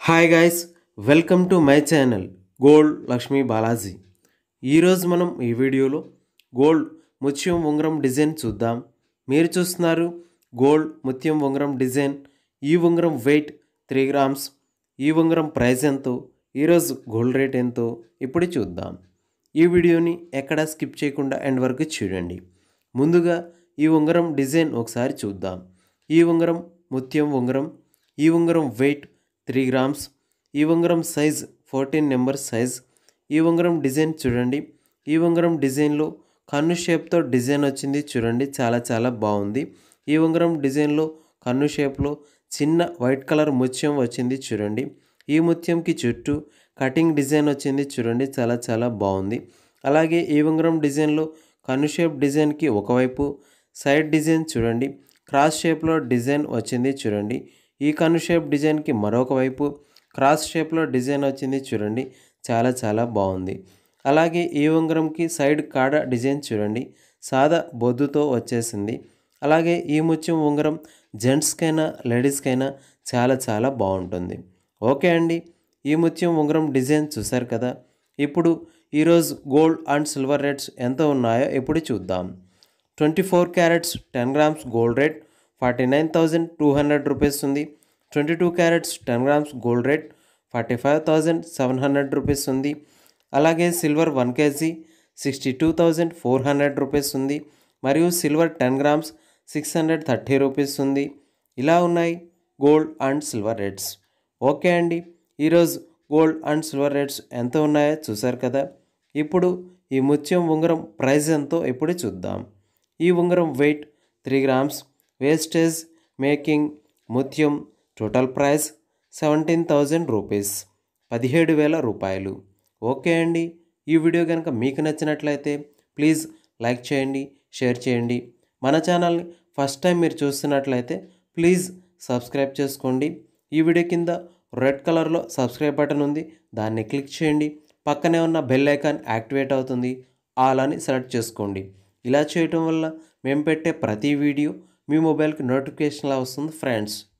Hi guys, welcome to my channel Gold Lakshmi Balaji. ఈరోజు మనం ఈ వీడియోలో గోల్డ్ ముత్యం ఉంగరం డిజైన్ చూద్దాం. మీరు చూస్తున్నారు గోల్డ్ ముత్యం ఉంగరం డిజైన్. ఈ ఉంగరం వెయిట్ 3 గ్రామ్స్. ఈ ఉంగరం ప్రైస్ ఎంతో, ఈరోజు గోల్డ్ రేట్ ఎంతో ఇప్పుడు చూద్దాం. ఈ వీడియోని ఎక్కడా స్కిప్ చేయకుండా ఎండ్ వరకు చూడండి. ముందుగా ఈ ఉంగరం డిజైన్ ఒకసారి చూద్దాం. ఈ ఉంగరం ముత్యం ఉంగరం. ఈ ఉంగరం వెయిట్ 3 గ్రామ్స్. ఈ ఉంగరం సైజ్ 14 నెంబర్ సైజ్. ఈ ఉంగరం డిజైన్ చూడండి. ఈ ఉంగరం డిజైన్లో కన్ను షేప్తో డిజైన్ వచ్చింది చూడండి, చాలా బాగుంది. ఈ ఉంగరం డిజైన్లో కన్ను షేప్లో చిన్న వైట్ కలర్ ముత్యం వచ్చింది చూడండి. ఈ ముత్యంకి చుట్టూ కటింగ్ డిజైన్ వచ్చింది చూడండి, చాలా బాగుంది. అలాగే ఈ ఉంగరం డిజైన్లో కన్ను షేప్ డిజైన్కి ఒకవైపు సైడ్ డిజైన్ చూడండి, క్రాస్ షేప్లో డిజైన్ వచ్చింది చూడండి. ఈ కన్ను షేప్ డిజైన్కి మరొక వైపు క్రాస్ షేప్లో డిజైన్ వచ్చింది చూడండి, చాలా బాగుంది. అలాగే ఈ ఉంగరంకి సైడ్ కాడ డిజైన్ చూడండి, సాదా బొద్దుతో వచ్చేసింది. అలాగే ఈ ముత్యం ఉంగరం జెంట్స్కైనా లేడీస్కైనా చాలా బాగుంటుంది. ఓకే అండి, ఈ ముత్యం ఉంగరం డిజైన్ చూశారు కదా. ఇప్పుడు ఈరోజు గోల్డ్ అండ్ సిల్వర్ రేట్స్ ఎంత ఉన్నాయో ఇప్పుడు చూద్దాం. 24 carats 10 grams gold rate 49,200 rupees ఉంది. 22 carats 10 grams gold rate 45,700 rupees ఉంది. అలాగే సిల్వర్ 1 కేజీ 62,400 రూపీస్ ఉంది. మరియు సిల్వర్ 10 గ్రామ్స్ 630 రూపీస్ ఉంది. ఇలా ఉన్నాయి gold and silver rates. Okay అండి, ఈరోజు గోల్డ్ అండ్ సిల్వర్ రేట్స్ ఎంత ఉన్నాయో చూశారు కదా. ఇప్పుడు ఈ ముత్యం ఉంగరం ప్రైస్ ఎంతో ఇప్పుడు చూద్దాం. ఈ ఉంగరం వెయిట్ 3 గ్రామ్స్. వేస్టేజ్ మేకింగ్ ముత్యం టోటల్ ప్రైస్ 17,000 రూపీస్, 17,000 రూపాయలు. ఓకే అండి, ఈ వీడియో కనుక మీకు నచ్చినట్లయితే ప్లీజ్ లైక్ చేయండి, షేర్ చేయండి. మన ఛానల్ని ఫస్ట్ టైం మీరు చూస్తున్నట్లయితే ప్లీజ్ సబ్స్క్రైబ్ చేసుకోండి. ఈ వీడియో కింద రెడ్ కలర్లో సబ్స్క్రైబ్ బటన్ ఉంది, దాన్ని క్లిక్ చేయండి. పక్కనే ఉన్న బెల్ ఐకాన్ యాక్టివేట్ అవుతుంది, ఆల్ అని సెలెక్ట్ చేసుకోండి. ఇలా చేయటం వల్ల మేము పెట్టే ప్రతి వీడియో మీ మొబైల్కి నోటిఫికేషన్లా వస్తుంది ఫ్రెండ్స్.